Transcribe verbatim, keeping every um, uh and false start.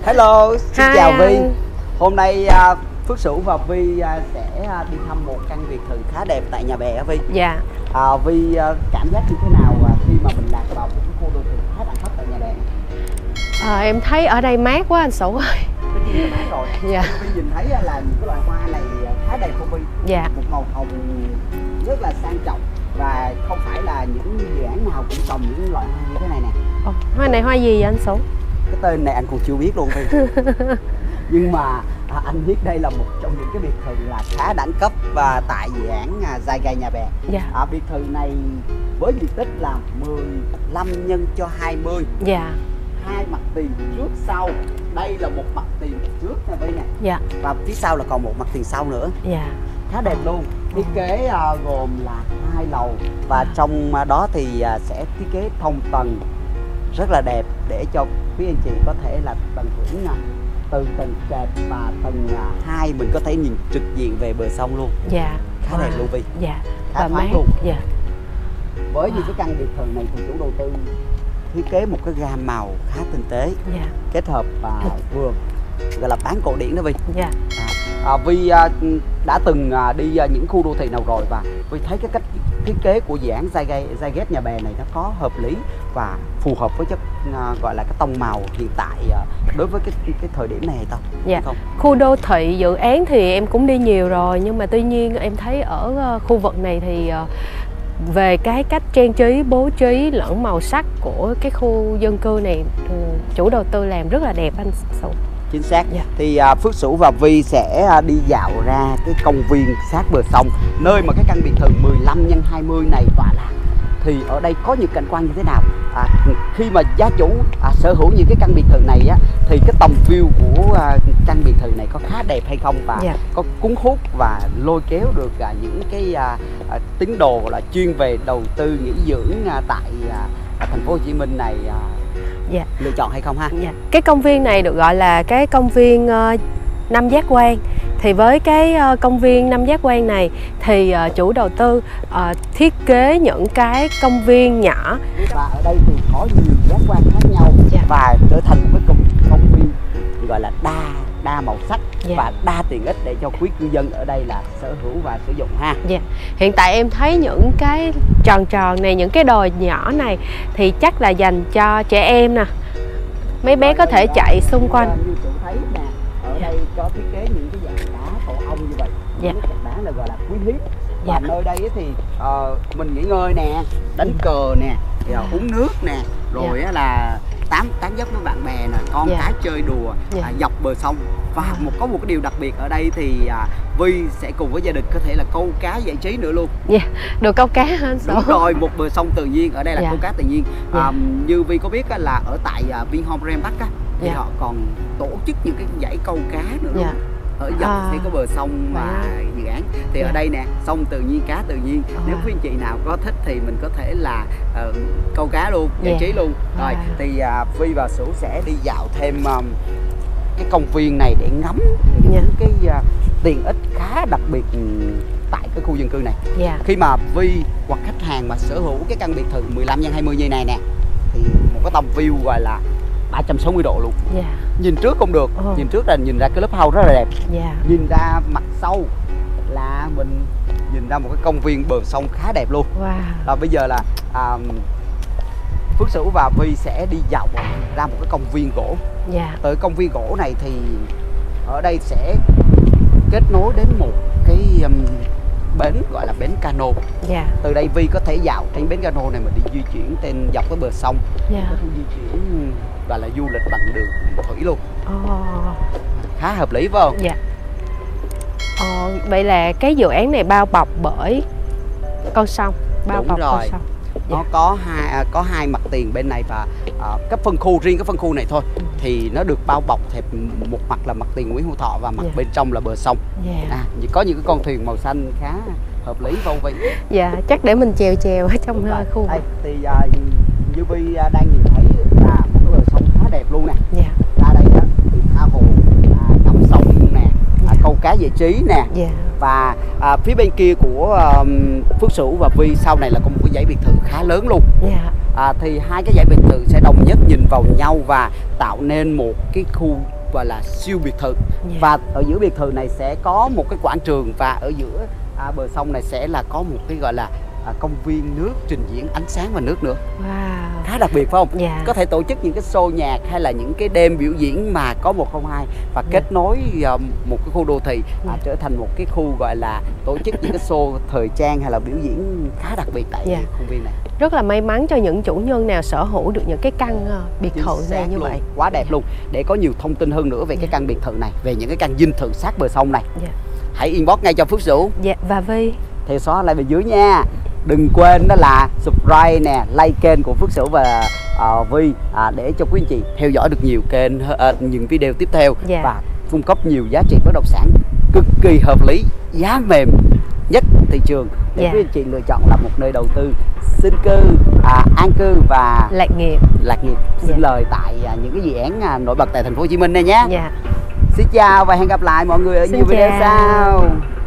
Hello, xin Hi chào Vi. anh. Hôm nay uh, Phước Sửu và Vi uh, sẽ uh, đi thăm một căn biệt thự khá đẹp tại Nhà Bè á Vi. Dạ. uh, Vi uh, cảm giác như thế nào uh, khi mà mình lạc vào một cái khu đô thị khá đẳng cấp tại Nhà Bè? À, em thấy ở đây mát quá anh Sửu ơi. Tất nhiên là mát rồi. Dạ. Vi nhìn thấy uh, là những cái loại hoa này uh, khá đẹp không Vi? Dạ. Một màu hồng rất là sang trọng và không phải là những dự án nào cũng trồng những loại hoa như thế này nè. Ồ, hoa này hoa gì vậy anh Sửu? Cái tên này anh còn chưa biết luôn Vi. Nhưng mà à, anh biết đây là một trong những cái biệt thự là khá đẳng cấp và tại dự án à, Zygai Nhà Bè. Dạ. À, biệt thự này với diện tích là mười lăm nhân cho hai mươi. Dạ. Hai mặt tiền trước sau. Đây là một mặt tiền trước nè Vi nè. Dạ. Và phía sau là còn một mặt tiền sau nữa. Dạ. Khá đẹp luôn. Thiết kế à, gồm là hai lầu và trong à, đó thì à, sẽ thiết kế thông tầng rất là đẹp để cho quý anh chị có thể là tận hưởng à, từ tầng trệt và tầng hai mình có thể nhìn trực diện về bờ sông luôn. Dạ. Khá wow. đẹp luôn Vi. Dạ. Khá và thoáng mát luôn. Dạ. Với wow. những cái căn biệt thự này thì chủ đầu tư thiết kế một cái gam màu khá tinh tế. Dạ. Kết hợp và vừa gọi là bán cổ điển đó Vi. Dạ. À, à, Vi à, đã từng à, đi à, những khu đô thị nào rồi và Vi thấy cái cách thiết kế của dự án Zygai Zygai Nhà Bè này nó có hợp lý và phù hợp với chất à, gọi là cái tông màu hiện tại à, đối với cái cái thời điểm này hay không? Dạ. Không? Khu đô thị dự án thì em cũng đi nhiều rồi, nhưng mà tuy nhiên em thấy ở khu vực này thì về cái cách trang trí, bố trí lẫn màu sắc của cái khu dân cư này, chủ đầu tư làm rất là đẹp anh Sửu. Chính xác. Dạ. Thì à, Phước Sửu và Vi sẽ à, đi dạo ra cái công viên sát bờ sông, nơi mà cái căn biệt thự mười lăm nhân hai mươi này tọa lạc. Thì ở đây có những cảnh quan như thế nào? À, khi mà gia chủ à, sở hữu những cái căn biệt thự này á, thì cái tầm view của à, căn biệt thự này có khá đẹp hay không và dạ. có cuốn hút và lôi kéo được à, những cái à, à, tín đồ là chuyên về đầu tư nghỉ dưỡng à, tại à, thành phố Hồ Chí Minh này à, dạ. lựa chọn hay không ha? Dạ. Cái công viên này được gọi là cái công viên uh, Năm Giác Quan. Thì với cái uh, công viên Năm Giác Quan này thì uh, chủ đầu tư uh, thiết kế những cái công viên nhỏ. Và ở đây thì có nhiều giác quan khác nhau dạ. và trở thành một cái công, công viên gọi là đa đa màu sắc dạ. và đa tiện ích để cho quý cư dân ở đây là sở hữu và sử dụng ha. Dạ. Hiện tại em thấy những cái tròn tròn này, những cái đồi nhỏ này thì chắc là dành cho trẻ em nè. Mấy bé có thể chạy xung quanh. Như chị thấy nè, ở dạ. đây có thiết kế những cái dạng đá tổ ong như vậy. Dạ. Những dạng đá là gọi là quý hiếm. Và dạ. nơi đây thì uh, mình nghỉ ngơi nè, đánh cờ nè, dạ. uống nước nè, rồi dạ. là tám tán dốc với bạn bè nè, con dạ. cái chơi đùa dạ. à, dọc bờ sông. Và à. một có một cái điều đặc biệt ở đây thì à, Vi sẽ cùng với gia đình có thể là câu cá giải trí nữa luôn. Dạ, yeah. được câu cá hả anh? Đúng rồi, một bờ sông tự nhiên, ở đây là dạ. câu cá tự nhiên. Dạ. À, như Vi có biết là ở tại à, Vinhome Grand Park á, thì dạ. họ còn tổ chức những cái giải câu cá nữa luôn. Dạ. Ở dọc à. thì có bờ sông mà à. dự án thì dạ. ở đây nè, sông tự nhiên, cá tự nhiên. À. Nếu quý anh chị nào có thích thì mình có thể là uh, câu cá luôn, giải dạ. trí luôn. Rồi à. thì uh, Vi và Sửu sẽ đi dạo thêm um, cái công viên này để ngắm những yeah. cái uh, tiện ích khá đặc biệt tại cái khu dân cư này. Yeah. Khi mà Vi hoặc khách hàng mà sở hữu cái căn biệt thự mười lăm nhân hai mươi như này nè thì một cái tầm view gọi là ba trăm sáu mươi độ luôn. Yeah. Nhìn trước cũng được, oh. nhìn trước là nhìn ra cái lớp house rất là đẹp. Yeah. Nhìn ra mặt sau là mình nhìn ra một cái công viên bờ sông khá đẹp luôn. Wow. Và bây giờ là uh, Phước Sửu và Vi sẽ đi dạo ra một cái công viên gỗ. Yeah. Tới công viên gỗ này thì ở đây sẽ kết nối đến một cái um, bến gọi là bến cano. Yeah. Từ đây Vi có thể dạo trên bến cano này mà đi di chuyển trên dọc cái bờ sông. Yeah. Có thể di chuyển gọi là du lịch bằng đường thủy luôn. Oh. Khá hợp lý phải không? Dạ. Yeah. Ờ, vậy là cái dự án này bao bọc bởi con sông, bao Đúng bọc rồi. con sông. Nó yeah. có hai có hai mặt tiền bên này và uh, cái phân khu riêng cái phân khu này thôi ừ. thì nó được bao bọc theo một mặt là mặt tiền Nguyễn Hữu Thọ và mặt yeah. bên trong là bờ sông. Yeah. À, có những cái con thuyền màu xanh khá hợp lý không Vi? Dạ, chắc để mình chèo chèo ở trong khu. Đây, thì uh, như Vi uh, đang nhìn thấy là một cái bờ sông khá đẹp luôn nè. Yeah. Ra đây đó thì tha hồ uh, ngắm sông nè, yeah. uh, câu cá giải trí nè. Yeah. Và à, phía bên kia của um, Phước Sửu và Vi sau này là có một cái dãy biệt thự khá lớn luôn. Yeah. À, thì hai cái dãy biệt thự sẽ đồng nhất nhìn vào nhau và tạo nên một cái khu gọi là siêu biệt thự. Yeah. Và ở giữa biệt thự này sẽ có một cái quảng trường, và ở giữa à, bờ sông này sẽ là có một cái gọi là à, công viên nước trình diễn ánh sáng và nước nữa. Wow. Khá đặc biệt phải không? Yeah. Có thể tổ chức những cái show nhạc hay là những cái đêm biểu diễn mà có một không hai, và Yeah. kết nối uh, một cái khu đô thị à, Yeah. trở thành một cái khu gọi là tổ chức những cái show thời trang hay là biểu diễn khá đặc biệt tại Yeah. công viên này. Rất là may mắn cho những chủ nhân nào sở hữu được những cái căn uh, biệt Chính thự này xác như luôn. vậy. Quá đẹp Yeah. luôn. Để có nhiều thông tin hơn nữa về Yeah. cái căn biệt thự này, về những cái căn dinh thự sát bờ sông này, Yeah. hãy inbox ngay cho Phước Sửu. Dạ, và Vi Theo xóa like bên dưới nha. Đừng quên đó là subscribe nè, like kênh của Phước Sửu và uh, Vi à, để cho quý anh chị theo dõi được nhiều kênh uh, những video tiếp theo. Yeah. Và cung cấp nhiều giá trị bất động sản cực kỳ hợp lý, giá mềm nhất thị trường để Yeah. quý anh chị lựa chọn là một nơi đầu tư sinh cư, à, an cư và lạc nghiệp. lạc nghiệp sinh Yeah. lời tại à, những cái dự án à, nổi bật tại thành phố Hồ Chí Minh này nhé. Dạ. Xin chào và hẹn gặp lại mọi người ở Xin nhiều video chào. sau.